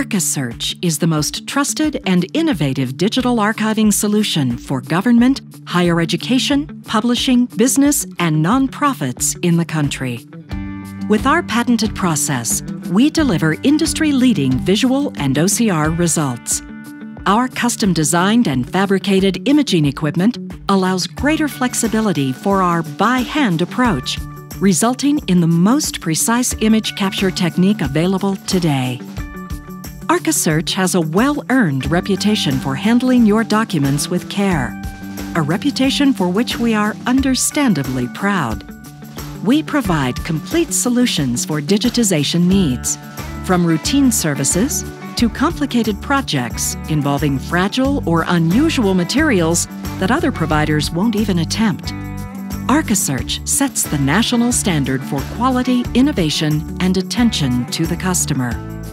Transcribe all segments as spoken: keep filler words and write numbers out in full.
ArcaSearch is the most trusted and innovative digital archiving solution for government, higher education, publishing, business, and nonprofits in the country. With our patented process, we deliver industry-leading visual and O C R results. Our custom-designed and fabricated imaging equipment allows greater flexibility for our by-hand approach, resulting in the most precise image capture technique available today. ArcaSearch has a well-earned reputation for handling your documents with care, a reputation for which we are understandably proud. We provide complete solutions for digitization needs, from routine services to complicated projects involving fragile or unusual materials that other providers won't even attempt. ArcaSearch sets the national standard for quality, innovation, and attention to the customer.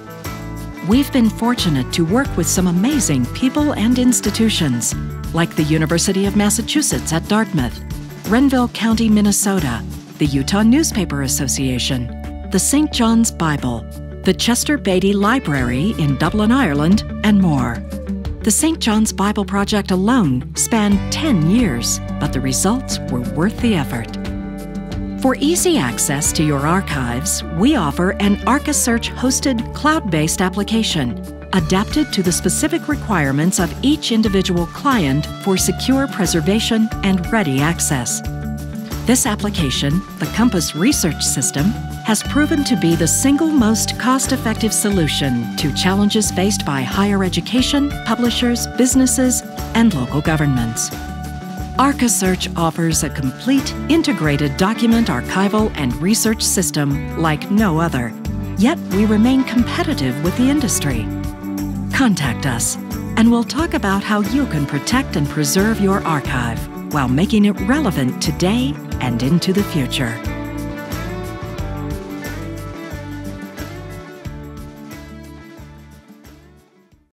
We've been fortunate to work with some amazing people and institutions, like the University of Massachusetts at Dartmouth, Renville County, Minnesota, the Utah Newspaper Association, the Saint John's Bible, the Chester Beatty Library in Dublin, Ireland, and more. The Saint John's Bible Project alone spanned ten years, but the results were worth the effort. For easy access to your archives, we offer an ArcaSearch-hosted cloud-based application adapted to the specific requirements of each individual client for secure preservation and ready access. This application, the Compass Research System, has proven to be the single most cost-effective solution to challenges faced by higher education, publishers, businesses, and local governments. ArcaSearch offers a complete, integrated document archival and research system like no other, yet we remain competitive with the industry. Contact us, and we'll talk about how you can protect and preserve your archive while making it relevant today and into the future.